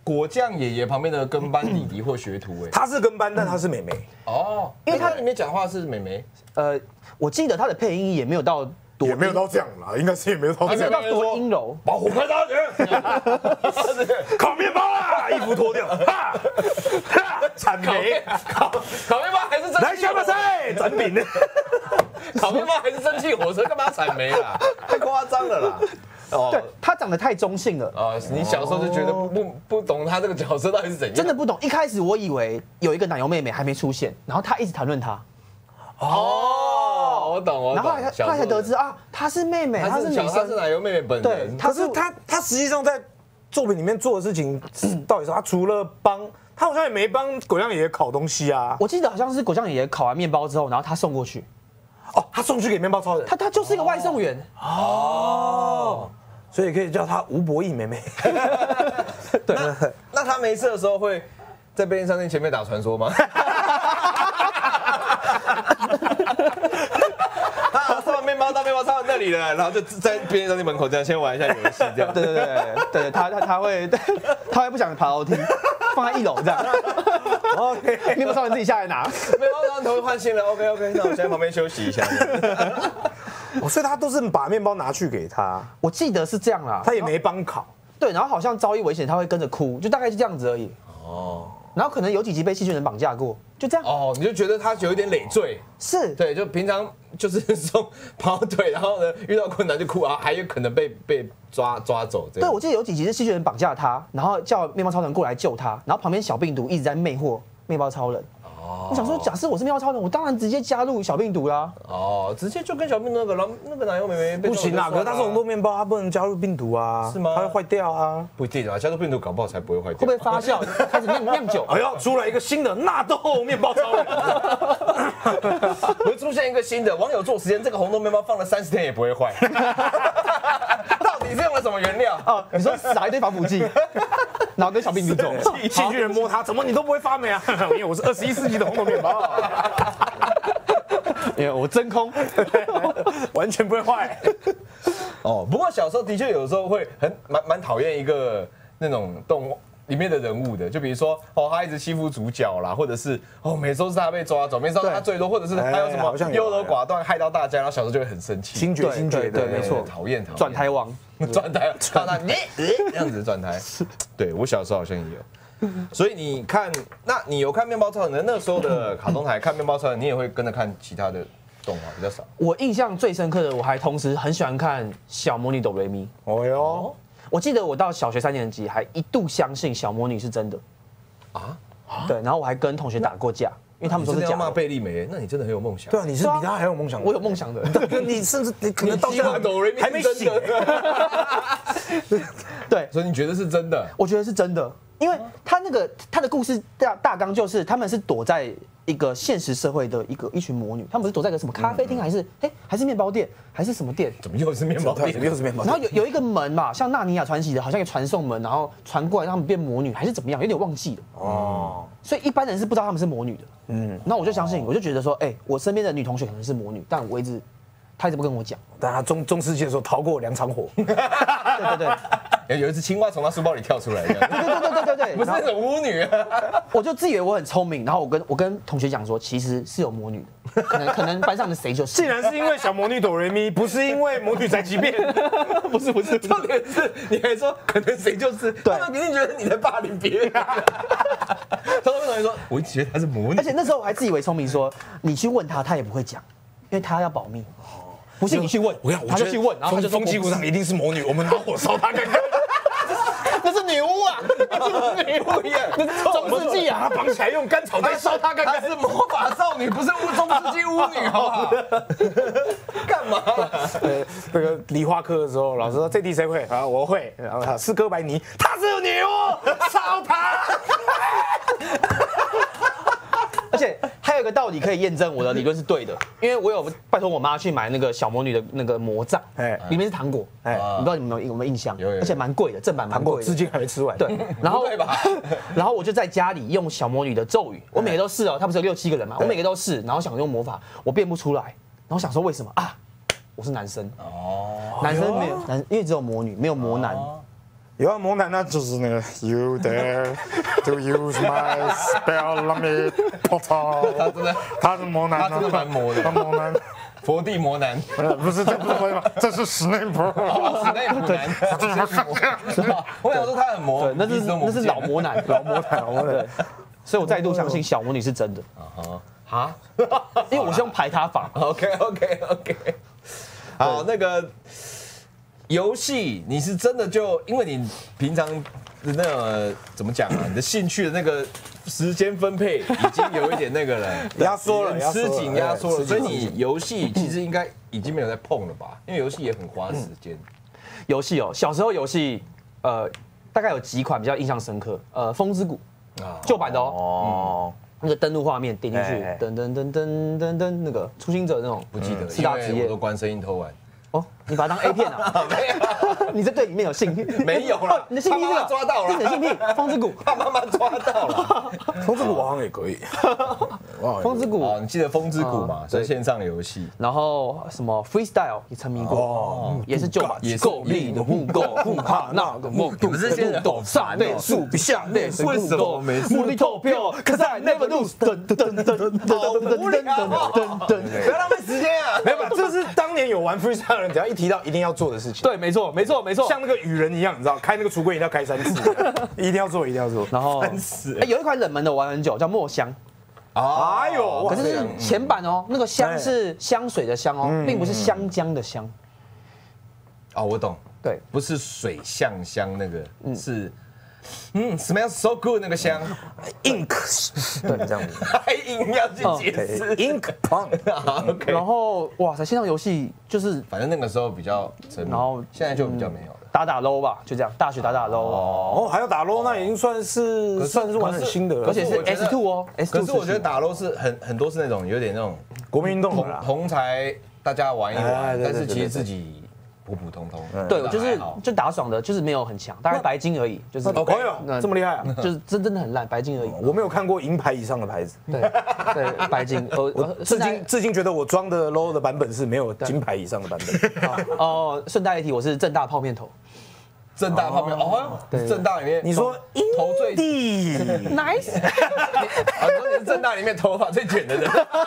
果酱爷爷旁边的跟班弟弟或学徒哎， 他是跟班，但他是妹妹。 哦，因为他里面讲话是妹妹。呃， 我记得他的配音也没有到。 也没有到这样啦，应该是也没有到这样， 没有到多阴柔。 把火开大点，烤面包啊，衣服脱掉，哈，谄媚， 烤烤面包还是来下巴菜，展饼， 烤面包还是蒸汽火车，干嘛谄媚啦？太夸张了啦！ 哦，对他长得太中性了啊！你小时候就觉得不不懂他这个角色到底是怎样？ 真的不懂。一开始我以为有一个奶油妹妹还没出现，然后他一直谈论她。 哦，我懂，我懂。 然后后来后来才得知啊，她是妹妹，她是女生， 她是奶油妹妹本人。 对， 可是她她实际上在作品里面做的事情，到底是她除了帮，她好像也没帮果酱爷爷烤东西啊。 我记得好像是果酱爷爷烤完面包之后，然后他送过去。 哦，他送去给面包超人。 他他就是一个外送员。 哦，所以可以叫她吴博义妹妹。 对，那他没事的时候会在便利商店前面打传说吗？面包到面包超人那里了，然后就在便利商店门口这样先玩一下游戏，这样。 对对对对，他他他会他会不想爬楼梯，放在一楼这样。OK， 面包超人自己下来拿。 面包超人头换新了 ，OK OK， 那我先在旁边休息一下。 哦，所以他都是把面包拿去给他。 我记得是这样啦， 他也没帮烤。 对，然后好像遭遇危险他会跟着哭，就大概是这样子而已。哦。然后可能有几集被细菌人绑架过，就这样。 哦，你就觉得他有一点累赘。 是。 对，就平常就是送跑腿，然后呢遇到困难就哭啊，还有可能被被抓抓走。 对，我记得有几集是细菌人绑架他，然后叫面包超人过来救他，然后旁边小病毒一直在魅惑面包超人。哦。我想说，假设我是面包超人，我当然直接加入小病毒啦。 哦，直接就跟小病毒那个然后那个奶油妹妹不行啊，可是它是红豆面包，它不能加入病毒啊。 是吗？ 它会坏掉啊。 不一定啊，加入病毒搞不好才不会坏掉。 会不会发酵开始酿酿酒？ 哎呦，出来一个新的纳豆面包超人。 会出现一个新的，网友做实验，这个红豆面包放了三十天也不会坏。到底是用了什么原料？ 哦，你说撒一堆防腐剂，然后跟小病毒走， 细菌人摸它，怎么你都不会发霉啊？因为我是二十一世纪的红豆面包。 因为我真空， 完全不会坏。 哦，不过小时候的确有时候会很蛮蛮讨厌一个那种动物里面的人物的，就比如说哦，他一直欺负主角啦，或者是哦，每次都是他被抓走，每次都是他最多，或者是他有什么优柔寡断害到大家，然后小时候就会很生气， 心觉心觉对，没错， 讨厌讨厌。 转台王， 转台，看他你这样子转台，对我小时候好像也有。所以你看，那你有看面包超人的那时候的卡通台看面包超人，你也会跟着看其他的动画比较少。 我印象最深刻的，我还同时很喜欢看小魔女哆瑞咪。 哦哟， 我记得我到小学三年级还一度相信小魔女是真的啊，对，然后我还跟同学打过架，因为他们说是假的。 骂贝利美，那你真的很有梦想。 对啊，你是比他还有梦想。 我有梦想的， 你甚至你可能到现在还没醒。 对， 所以你觉得是真的？ 我觉得是真的。因为他那个他的故事大大纲就是他们是躲在一个现实社会的一个一群魔女，他们是躲在一个什么咖啡厅还是哎还是面包店还是什么店？ 怎么又是面包店？ 怎么又是面包店？然后有有一个门嘛，像纳尼亚传奇的，好像一个传送门，然后传过来让他们变魔女，还是怎么样？有点忘记了。哦，所以一般人是不知道他们是魔女的。嗯，那我就相信，我就觉得说，哎，我身边的女同学可能是魔女，但我一直她一直不跟我讲。 但她中中世纪的时候逃过两场火。 对对对。 有一只青蛙从他书包里跳出来，对对对对对对， 不是那种巫女。 我就自以为我很聪明，然后我跟我跟同学讲说，其实是有魔女的，可能可能班上的谁就是。 竟然是因为小魔女哆瑞咪，不是因为魔女宅急便， 不是不是， 重点是你还说可能谁就是，他们一定觉得你在霸凌别人。他们同学说，我一直觉得她是魔女， 而且那时候我还自以为聪明，说你去问他，他也不会讲，因为他要保密。不信你去问， 我跟你讲， 他就去问，然后他就说风纪股上一定是魔女，我们拿火烧他看看。 那是女巫啊， 那是女巫耶， 那是中世纪啊， 他绑起来用干草再烧他看看。 她是魔法少女，不是中世纪巫女，好不好？干嘛？ 呃，那个理化课的时候，老师说这题谁会？啊，我会。然后他是哥白尼，他是女巫，烧他。 而且还有一个道理可以验证我的理论是对的，因为我有拜托我妈去买那个小魔女的那个魔杖，哎，里面是糖果，哎，你不知道你们有没有印象？有，而且蛮贵的，正版蛮贵的， 至今还没吃完。 对，然后然后我就在家里用小魔女的咒语，我每个都试哦，她不是有六七个人嘛，我每个都试，然后想用魔法，我变不出来，然后想说为什么啊？我是男生哦，男生没有男，因为只有魔女，没有魔男。 有啊，魔男那就是那个 You dare to use my spell on me portal。 他真的， 他是魔男， 他真的蛮魔的， 他魔男， 佛地魔男， 不是这不是佛地魔，这是史内普。 史内普男，是吧？我想说他很魔， 对，那是那是老魔男，老魔男，老魔男。所以我再度相信小魔女是真的。 啊， 因为我是用排他法。 OK OK OK。好，那个游戏你是真的就因为你平常的那个怎么讲啊？你的兴趣的那个时间分配已经有一点那个了， 压缩了， 吃紧压缩了， 对所以你游戏其实应该已经没有在碰了吧？因为游戏也很花时间。 游戏哦，小时候游戏，呃，大概有几款比较印象深刻，呃，《风之谷》旧版的哦， 哦， 那个登录画面点进去哎， 噔噔噔噔噔噔，那个初心者那种， 不记得， 四大职业因为我都关声音偷玩。 哦，你把它当 A 片啊？ 没有， 你这对里面有性癖？ 没有啦哦你的性癖是怕妈妈抓到了这是你的性癖，《风之谷》。 怕妈妈抓到了。 风之谷我好像也可以， 风之谷哦，你记得风之谷嘛？是线上游戏。 然后什么 freestyle 也沉迷过，也是旧版， 也是够力的木够不怕那个木， 你们这些人好上类数比下类， 为什么每次目的投票，cause I never lose，噔噔噔噔噔噔噔噔噔噔， 不要浪费时间啊！ 没有，这是当年有玩 freestyle 的人，只要一提到一定要做的事情。 对，没错，没错，没错。 像那个雨人一样，你知道，开那个橱柜一定要开三次，一定要做，一定要做。 然后哎有一款冷门的我玩很久，叫墨香。 哎呦， 可是是前版哦，那个香是香水的香哦，并不是香江的香。 哦，我懂， 对， 不是水象香那个，是嗯 ，smells so good 那个香 ink， 对，这样子还硬要去解释 ，ink punk。 OK， 然后哇塞，线上游戏就是反正那个时候比较沉迷， 然后现在就比较没有了。 打打 low 吧，就这样，大学打打 low。 哦，还要打 low，那已经算是算是玩很新的了， 而且是我觉得 S two 哦，S two。 可是我觉得打 low 是很很多是那种有点那种国民运动同啦。 同才大家玩一哎玩， 对对对但是其实自己普普通通。 对，我就是还好就打爽的，就是没有很强，大概白金而已，就是哦，朋友这么厉害啊！ 就是真真的很烂，白金而已。 我没有看过银牌以上的牌子， 对对，白金。我我至今至今觉得我装的 low 的版本是没有金牌以上的版本。 哦，顺带一提，我是正大泡面头。 正大泡面哦，正大里面你说头最地 Nice。 啊，你说你是正大里面头发最卷的人，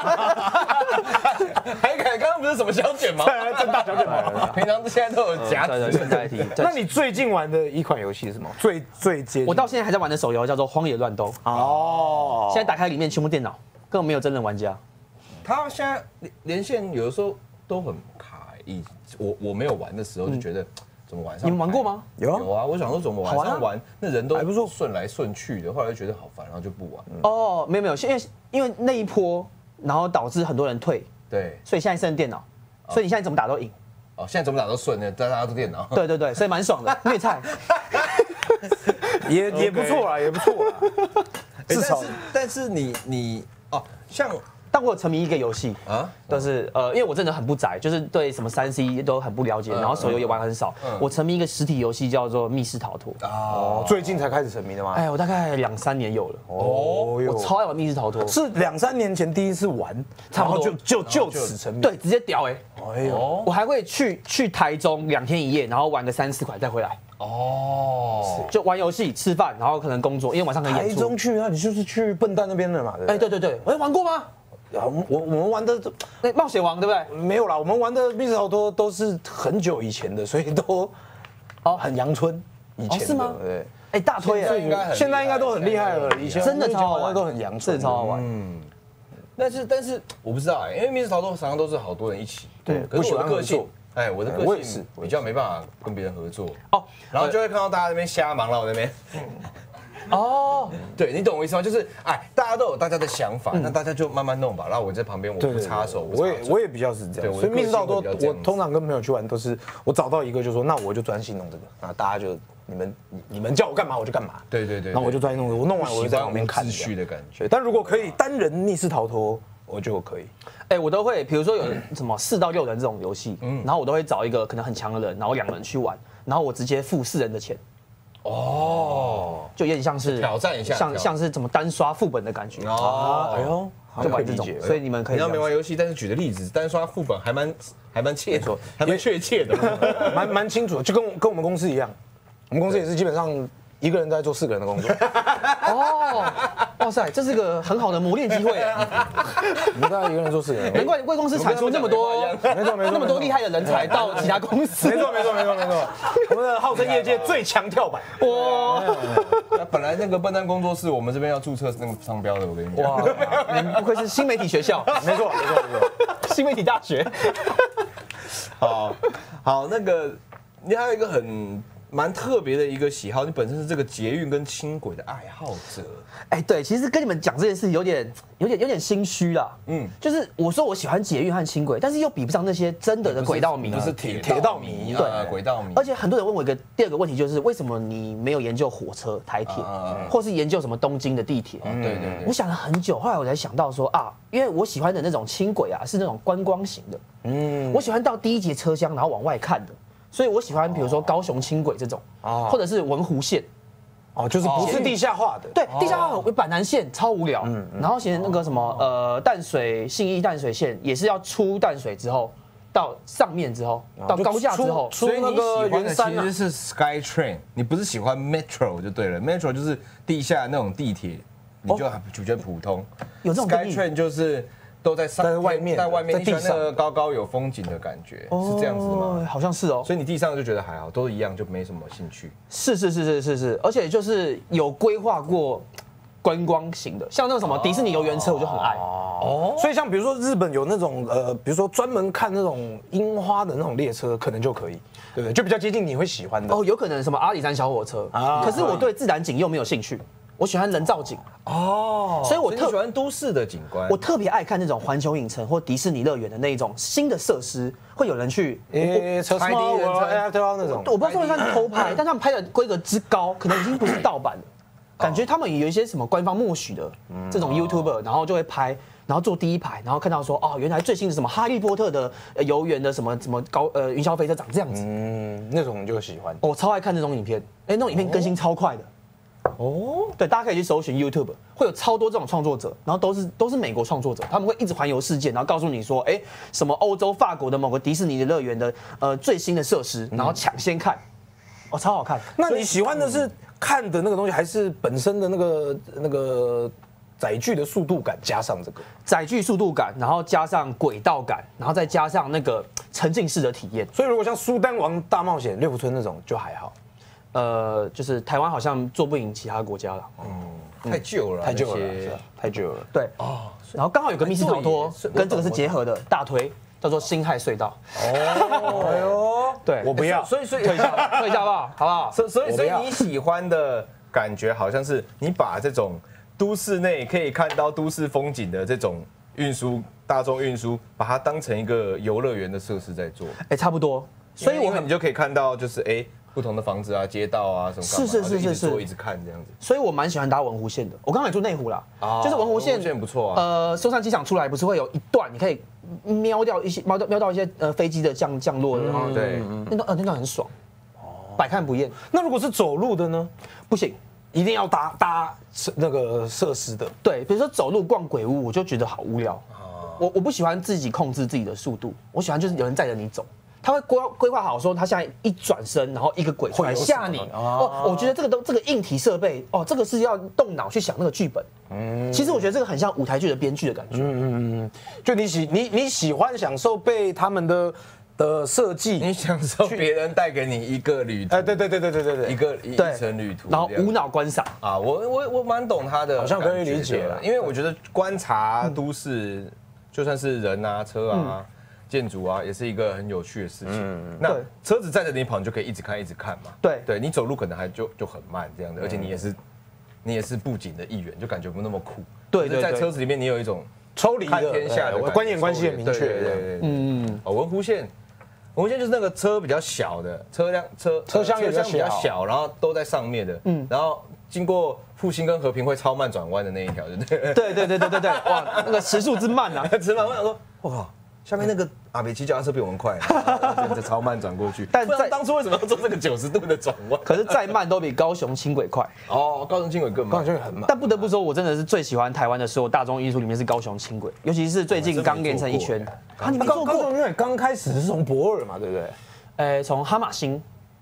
还敢刚刚不是什么小卷吗？ 正大小卷吗？ 平常现在都有夹对对， 子。 顺带一提。 那你最近玩的一款游戏是什么？最最接近我到现在还在玩的手游叫做《荒野乱斗》， 哦， 现在打开里面全部电脑，根本没有真人玩家。 他现在连连线有的时候都很卡，以我我没有玩的时候就觉得。怎么晚上？ 你们玩过吗？ 有啊有啊，我想说怎么晚上玩，那人都还不错， 顺来顺去的，后来就觉得好烦，然后就不玩。 哦，没有没有，因为因为那一波，然后导致很多人退， 对， 所以现在剩电脑，所以你现在怎么打都赢。 哦，现在怎么打都顺的，大家都电脑。 对对对，所以蛮爽的，虐菜。 也也不错啦，也不错啦。至少， 但是你你哦，像。 但我有沉迷一个游戏啊，都是呃，因为我真的很不宅，就是对什么三 C 都很不了解，然后手游也玩很少。我沉迷一个实体游戏叫做密室逃脱。 哦，最近才开始沉迷的吗？ 哎，我大概两三年有了。 哦， 我超爱玩密室逃脱， 是两三年前第一次玩， 差不多就就就此沉迷。 对，直接屌哎！ 哎呦， 我还会去去台中两天一夜，然后玩个三四款再回来。哦，就玩游戏、吃饭，然后可能工作，因为晚上可以演出。 台中去啊？你就是去笨蛋那边的嘛？ 哎，对对对，哎，玩过吗？ 我我我们玩的那冒险王对不对？ 没有啦，我们玩的密室逃脱都是很久以前的，所以都哦很阳春以前的。 是吗？ 对， 哎，大推啊！ 现在应该都很厉害了，以前真的超好玩， 都很阳春， 真的超好玩。 嗯，但是但是我不知道哎，因为密室逃脱常常都是好多人一起， 对， 可是我的个性，哎，我的个性比较没办法跟别人合作哦，然后就会看到大家那边瞎忙了，我那边。哦，对你懂我意思吗？就是哎，大家都有大家的想法，那大家就慢慢弄吧。然后我在旁边，我不插手。 我也我也比较是这样，所以密室逃脱我通常跟朋友去玩都是我找到一个就说那我就专心弄这个，然后大家就你们你们叫我干嘛我就干嘛。 对对对， 然后我就专心弄，我弄完我就在旁边看。 秩序的感觉。 但如果可以单人密室逃脱，我就可以。 哎，我都会，比如说有什么四到六人这种游戏，然后我都会找一个可能很强的人，然后两个人去玩，然后我直接付四人的钱。哦，就有点像是挑战一下， 像像是怎么单刷副本的感觉哦， 哎呦， 就玩这种，所以你们可以。 你要没玩游戏，但是举的例子，单刷副本还蛮还蛮切的，还蛮确切的， 蛮蛮清楚的，就跟跟我们公司一样， 我们公司也是基本上一个人在做四个人的工作。 哦，哇塞，这是个很好的磨练机会。 我们大概一个人做四个人， 难怪贵公司产出那么多， 没错没错， 那么多厉害的人才到其他公司。 没错没错没错没错，我们的号称业界最强跳板。 哇， 本来那个笨蛋工作室，我们这边要注册那个商标的，我跟你讲。 哇，你不愧是新媒体学校， 没错没错没错， 新媒体大学。 好，好，那个你还有一个很蛮特别的一个喜好，你本身是这个捷运跟轻轨的爱好者。 哎，对，其实跟你们讲这件事有点、有点、有点心虚啦。嗯，就是我说我喜欢捷运和轻轨，但是又比不上那些真的的轨道迷， 不是铁铁道迷， 对，轨道迷。 而且很多人问我一个第二个问题，就是为什么你没有研究火车、台铁，或是研究什么东京的地铁？ 对对对。 我想了很久，后来我才想到说啊，因为我喜欢的那种轻轨啊，是那种观光型的。嗯，我喜欢到第一节车厢然后往外看的。所以我喜欢，比如说高雄轻轨这种，或者是文湖线， 哦，就是不是地下化的。 对，地下化有板南线超无聊。嗯，然后写那个什么呃淡水信义淡水线也是要出淡水之后到上面之后到高架之后， 所以那个圆山其实是 Skytrain， 你不是喜欢 Metro 就对了 ，Metro 就是地下那种地铁，你就就觉得普通。 有这种 Skytrain 就是都在上在外面， 在外面， 在地上那个高高有风景的感觉，是这样子吗？ 好像是哦。 所以你地上就觉得还好，都一样，就没什么兴趣。 是是是是是是，而且就是有规划过观光型的，像那个什么迪士尼游园车，我就很爱。 哦，所以像比如说日本有那种呃，比如说专门看那种樱花的那种列车，可能就可以，对不对？就比较接近你会喜欢的。 哦，有可能什么阿里山小火车啊，可是我对自然景又没有兴趣。我喜欢人造景哦， 所以我特喜欢都市的景观。 我特别爱看那种环球影城或迪士尼乐园的那一种新的设施，会有人去诶拍第一人称对啊那种。 我不知道算不算偷拍，但他们拍的规格之高，可能已经不是盗版了。感觉他们也有一些什么官方默许的这种 YouTuber， 然后就会拍，然后坐第一排，然后看到说哦，原来最新的什么哈利波特的游园的什么什么高呃云霄飞车长这样子， 嗯，那种就喜欢。 我超爱看这种影片，哎，那种影片更新超快的。哦，对，大家可以去搜寻 YouTube， 会有超多这种创作者，然后都是都是美国创作者，他们会一直环游世界，然后告诉你说，哎，什么欧洲、法国的某个迪士尼的乐园的呃最新的设施，然后抢先看，哦，超好看。 那你喜欢的是看的那个东西，还是本身的那个那个载具的速度感加上这个载具速度感，然后加上轨道感，然后再加上那个沉浸式的体验？ 所以如果像苏丹王大冒险、六福村那种就还好。 呃，就是台湾好像做不赢其他国家了， 嗯，太旧了， 太旧了，太旧了。 对哦，然后刚好有个密室逃脱跟这个是结合的，大推叫做辛亥隧道。 哦，哎呦， 对， 我不要， 所以所以退一下吧，退一下好不好？好不好？ 所所以所以你喜欢的感觉好像是你把这种都市内可以看到都市风景的这种运输大众运输，把它当成一个游乐园的设施在做。 哎，差不多。 所以我们你就可以看到就是哎。不同的房子啊，街道啊，什么是是是是是， 一直看这样子。 所以我蛮喜欢搭文湖线的。我刚才住内湖啦，就是文湖线， 线不错啊。 呃，松山机场出来不是会有一段，你可以瞄掉一些瞄到瞄到一些呃飞机的降降落的， 对， 那段呃那段很爽，百看不厌。 那如果是走路的呢？ 不行， 一定要搭搭那个设施的。 对，比如说走路逛鬼屋，我就觉得好无聊。我我不喜欢自己控制自己的速度，我喜欢就是有人载着你走。他会规规划好说，他现在一转身，然后一个鬼出来吓你哦。我觉得这个都这个硬体设备哦，这个是要动脑去想那个剧本。嗯，其实我觉得这个很像舞台剧的编剧的感觉。嗯嗯嗯， 就你喜你你喜欢享受被他们的的设计， 你享受别人带给你一个旅途。 哎，对对对对对对对， 一个一程旅途， 然后无脑观赏啊。我我我蛮懂他的， 好像可以理解了， 因为我觉得观察都市，就算是人啊、车啊。建筑啊，也是一个很有趣的事情。嗯，那车子载着你跑，你就可以一直看，一直看嘛。 对， 对你走路可能还就就很慢这样的，而且你也是，你也是布景的一员，就感觉不那么酷。 对对， 在车子里面，你有一种抽离看天下的观眼关系很明确。 对对对，嗯，哦，文湖线，文湖线就是那个车比较小的车辆，车车厢也比较小，然后都在上面的，嗯，然后经过复兴跟和平会超慢转弯的那一条，对不对？ 对对对对对对，哇，那个时速之慢啊， 之慢，我想说，我靠。下面那个阿北骑脚踏车比我们快，这超慢转过去。 但在当初为什么要做这个九十度的转弯？ 可是再慢都比高雄轻轨快。 哦，高雄轻轨更慢， 高雄很慢。 但不得不说，我真的是最喜欢台湾的所有大众运输里面是高雄轻轨，尤其是最近刚连成一圈。 啊，你们坐过？高雄因为刚开始是从博尔嘛，对不对？ 呃，从哈马星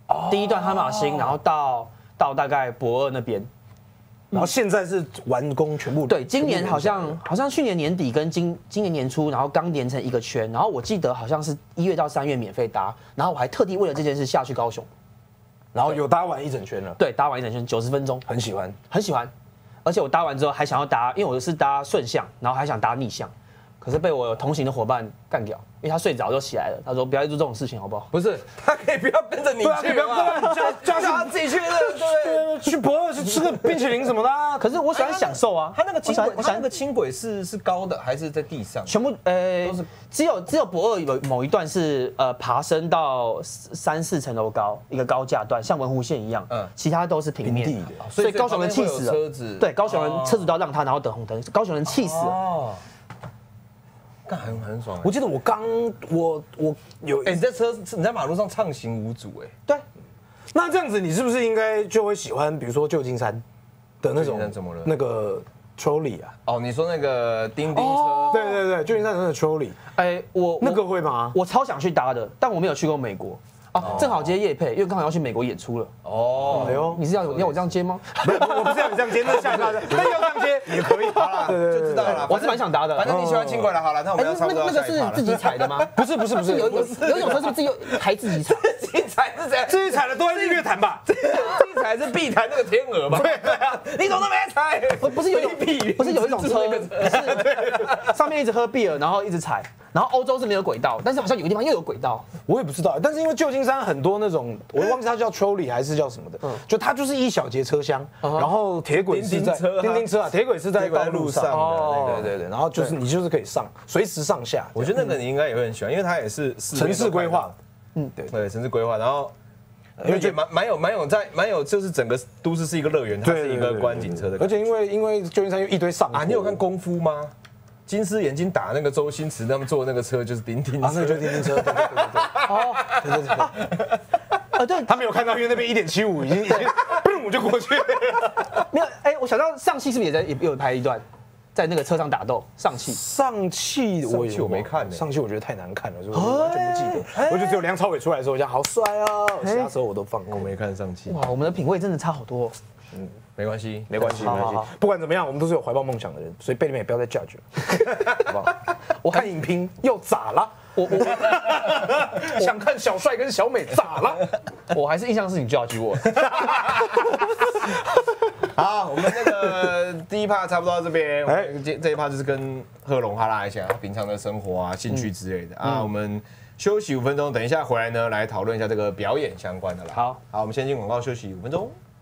第一段哈马星，然后到到大概博二那边。 然后现在是完工全部。 对，今年好像好像去年年底跟今今年年初，然后刚连成一个圈，然后我记得好像是一月到三月免费搭，然后我还特地为了这件事下去高雄， 然后有搭完一整圈了。 对，搭完一整圈九十分钟， 很喜欢， 很喜欢，而且我搭完之后还想要搭，因为我是搭顺向，然后还想搭逆向，可是被我同行的伙伴干掉，因为他睡着就起来了，他说不要做这种事情好不好？ 不是，他可以不要跟着你去， 不要跟叫叫他自己去的，对。 去博二去吃个冰淇淋什么的。 可是我喜欢享受啊， 他那个轻轨， 我他那个轻轨是是高的还是在地上？ 全部呃，只有只有博二有某一段是呃爬升到三四层楼高一个高架段，像文湖线一样，嗯，其他都是平面地的， 所以高雄人气死了。 车子对，高雄人车子都要让他，然后等红灯，高雄人气死了。 干很很爽。 我记得我刚我我有哎，你在车你在马路上畅行无阻哎。 对。 那这样子，你是不是应该就会喜欢，比如说旧金山的那种怎么了？ 那个 trolley 啊？ 哦，你说那个叮叮车？ 对对对，旧金山的那个 trolley。 哎，我那个会吗？ 我超想去搭的，但我没有去过美国。啊，正好接业配，因为刚好要去美国演出了。 哦， 哎呦， 你是要要我这样接吗？ 不是，我不是要你这样接，那下一趴的，那要这样接也可以。好了，对对， 就知道了。 我是蛮想搭的。 反正你喜欢轻轨了，好了，那我们要差不多那个是自己踩的吗？ 不是不是不是， 有有有一种车是不是自己还自己踩？ 自己踩是怎样？ 自己踩的都在日月潭吧？ 自己踩是碧潭那个天鹅吧？对对啊，你怎么都没踩？ 不不是有一种不是有一种车是上面一直喝 beer， 然后一直踩，然后欧洲是没有轨道，但是好像有个地方又有轨道。 我也不知道，但是因为旧金山很多那种，我忘记它叫 trolley 还是叫什么的，就它就是一小节车厢，然后铁轨是在叮叮车啊，铁轨是在道路上，对对对，然后就是你就是可以上，随时上下。 我觉得那个你应该也会很喜欢，因为它也是城市规划， 嗯，对对，城市规划，然后因为也蛮蛮有蛮有在蛮有，就是整个都市是一个乐园，它是一个观景车的， 而且因为因为旧金山有一堆上啊，你有看功夫吗？金丝眼睛打那个周星驰他们坐那个车就是叮叮车， 啊，那个就是叮叮车，对对对对，哦，对对对，呃，对，他没有看到，因为那边一点七五已经已经，嘣我就过去， 没有，哎，我想到上汽是不是也在也有拍一段，在那个车上打斗，上汽， 上汽我我没看， 上汽我觉得太难看了，所以我完全不记得，我就只有梁朝伟出来的时候，我讲好帅哦，其他时候我都放过， 我没看上汽， 哇，我们的品味真的差好多， 嗯。没关系， 没关系，没关系。不管怎么样，我们都是有怀抱梦想的人，所以贝里面也不要再 judge 了，好不好？我看影评又咋了？我我想看小帅跟小美咋了？ 我还是印象是你 judge 我。 好，我们那个第一趴差不多到这边，哎，这这一趴就是跟贺龙哈拉一下平常的生活啊、兴趣之类的啊。我们休息五分钟，等一下回来呢，来讨论一下这个表演相关的啦。 好， 好，我们先进广告休息五分钟。